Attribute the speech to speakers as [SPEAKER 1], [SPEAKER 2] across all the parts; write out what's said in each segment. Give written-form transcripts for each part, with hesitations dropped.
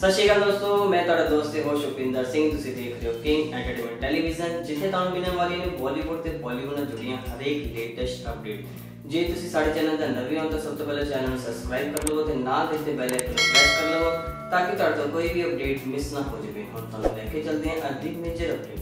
[SPEAKER 1] ਸਤਿ ਸ਼੍ਰੀ ਅਕਾਲ ਦੋਸਤੋ, ਮੈਂ ਤੁਹਾਡਾ ਦੋਸਤ ਤੇ ਹੋਸਟ ਉਪਿੰਦਰ ਸਿੰਘ। ਤੁਸੀਂ ਦੇਖ ਰਹੇ ਹੋ ਕਿੰਗ ਐਂਟਰਟੇਨਮੈਂਟ ਟੈਲੀਵਿਜ਼ਨ, ਜਿੱਥੇ ਤੁਹਾਨੂੰ ਮਿਲਣ ਵਾਲੀ ਨੇ ਬਾਲੀਵੁੱਡ ਤੇ ਬਾਲੀਵੁੱਡ ਨਾਲ ਜੁੜੀਆਂ ਹਰੇਕ ਲੇਟੈਸਟ ਅਪਡੇਟ। ਜੇ ਤੁਸੀਂ ਸਾਡੇ ਚੈਨਲ ਤੇ ਨਵੇਂ ਹੋ ਤਾਂ ਸਭ ਤੋਂ ਪਹਿਲਾਂ ਚੈਨਲ ਨੂੰ ਸਬਸਕ੍ਰਾਈਬ ਕਰ ਲਵੋ ਤੇ ਨਾਲ ਦਿਸਦੇ ਬੈਲ ਆਈਕਨ ਨੂੰ ਪ੍ਰੈਸ ਕਰ ਲਵੋ ਤਾਂ ਕਿ ਤੁਹਾਡੇ ਤੋਂ ਕੋਈ ਵੀ ਅਪਡੇਟ ਮਿਸ ਨਾ ਹੋ ਜਾਵੇ। ਹੁਣ ਤੁਹਾਨੂੰ ਲੈ ਕੇ ਚੱਲਦੇ ਹਾਂ ਅੱਜ ਦੀ ਮੇਜਰ ਅਪਡੇਟ।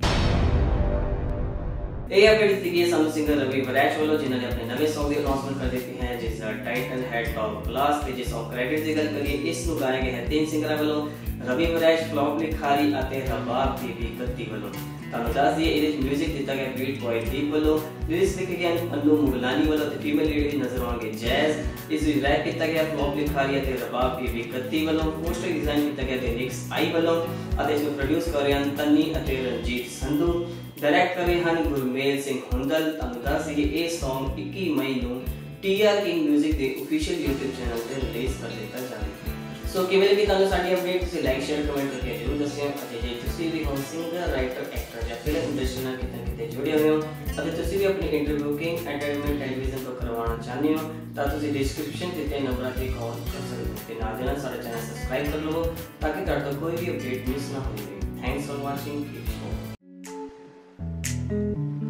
[SPEAKER 1] ਇਹ ਅਪਡੇਟ ਸੀਗੀ ਸਾਨੂੰ ਸਿੰਗਰ ਰਵੀ ਵਰੈਸ਼ ਵੱਲੋਂ, ਜਿਨ੍ਹਾਂ ਨੇ ਆਪਣੇ ਨਵੇਂ Song ਦੀ ਅਨਾਉਂਸਮੈਂਟ ਕਰ ਦਿੱਤੀ ਹੈ, ਜਿਸ ਦਾ ਟਾਈਟਲ ਹੈ ਟੌਪ ਕਲਾਸ। ਤੇ ਜੇ Song ਕ੍ਰੈਡਿਟ ਦੀ ਗੱਲ ਕਰੀਏ, ਇਸ ਨੂੰ ਗਾਇਆ ਗਿਆ ਹੈ 3 ਸਿੰਗਰਾਂ ਵੱਲੋਂ, ਰਵੀ ਵਰੈਸ਼, ਫਲੌਪ ਲਿਖਾਰੀ ਅਤੇ ਰਬਾਬ ਬੀਬੀ ਗੱਤੀ ਵੱਲੋਂ। ਤੁਹਾਨੂੰ ਦੱਸ ਦਈਏ ਇਹਦੇ ਵਿੱਚ ਮਿਊਜ਼ਿਕ ਦਿੱਤਾ ਗਿਆ ਬੀਟ ਬॉय ਦੀਪ ਵੱਲੋਂ, ਲਿਰਿਕਸ ਲਿਖੇ ਗਏ ਅਨੂ ਮੁਗਲਾਨੀ ਵੱਲੋਂ ਤੇ ਫੀਮੇਲ ਲੀਡ ਨਜ਼ਰ ਆਉਣਗੇ ਜੈਜ਼। ਇਸ ਵਿੱਚ ਰੈਪ ਕੀਤਾ ਗਿਆ ਫਲੌਪ ਲਿਖਾਰੀ ਅਤੇ ਰਬਾਬ ਬੀਬੀ ਗੱਤੀ ਵੱਲੋਂ। ਪੋਸਟਰ ਡਿਜ਼ਾਈਨ ਕੀਤਾ ਗਿਆ ਨਿਕਸ ਆਈ ਵੱਲੋਂ ਅਤੇ ਇਸ ਨੂੰ ਪ੍ਰੋਡਿਊਸ ਕਰ ਰਹੇ ਹਨ ਤੰਨੀ ਅਤੇ ਰਣਜੀਤ ਸੰਧੂ। डायरेक्ट कर रहे हैं गुरमेल सिंह हुंदल। ਤੁਹਾਨੂੰ ਦੱਸ ਦਈਏ ਇਹ Song 21 ਮਈ ਨੂੰ TR King Music ਦੇ ਅਫੀਸ਼ੀਅਲ YouTube ਚੈਨਲ ਤੇ ਰਿਲੀਜ਼ ਕਰ ਦਿੱਤਾ ਜਾਵੇਗਾ। ਸੋ ਕਿਵੇਂ ਲੱਗੀ ਤੁਹਾਨੂੰ ਸਾਡੀ ਅਪਡੇਟ? ਤੁਸੀਂ ਲਾਈਕ ਸ਼ੇਅਰ ਕਮੈਂਟ ਕਰਕੇ ਜ਼ਰੂਰ ਦੱਸਿਓ। ਅਤੇ ਜੇ ਤੁਸੀਂ ਵੀ ਹੋ ਸਿੰਗਰ, ਰਾਈਟਰ, ਐਕਟਰ ਜਾਂ ਫਿਲਮ ਇੰਡਸਟਰੀ ਨਾਲ ਕਿਤੇ ਜੁੜੇ ਹੋਏ ਹੋ ਅਤੇ ਤੁਸੀਂ ਵੀ ਆਪਣੀ ਇੰਟਰਵਿਊ ਕਿੰਗ ਐਂਟਰਟੇਨਮੈਂਟ ਟੈਲੀਵਿਜ਼ਨ ਤੋਂ ਕਰਵਾਉਣਾ ਚਾਹੁੰਦੇ ਹੋ ਤਾਂ ਤੁਸੀਂ ਡਿਸਕ੍ਰਿਪਸ਼ਨ ਦਿੱਤੇ ਨੰਬਰਾਂ ਤੇ ਕਾਲ ਕਰ ਸਕਦੇ ਹੋ ਤੇ ਨਾਲ ਦੇ ਨਾਲ ਸਾਡਾ ਚੈਨਲ ਸਬਸਕ੍ਰਾਈਬ ਕਰ ਲਵੋ ਤਾਂ ਕਿ ਤੁਹਾਡਾ ਕੋਈ ਵੀ ਅਪਡੇਟ ਮਿਸ ਨਾ ਹੋਵੇ। Thanks for watching.